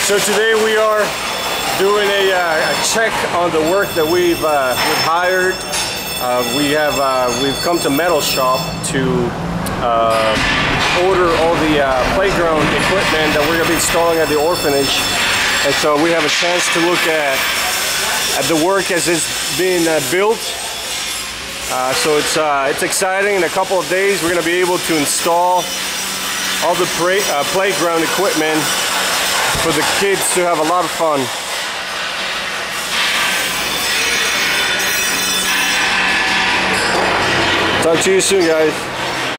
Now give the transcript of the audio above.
So today we are doing a check on the work that we've hired. We've come to Metal Shop to order all the playground equipment that we're going to be installing at the orphanage, and so we have a chance to look at the work as it's being built. So it's exciting. In a couple of days we're going to be able to install all the playground equipment for the kids to have a lot of fun. Talk to you soon, guys.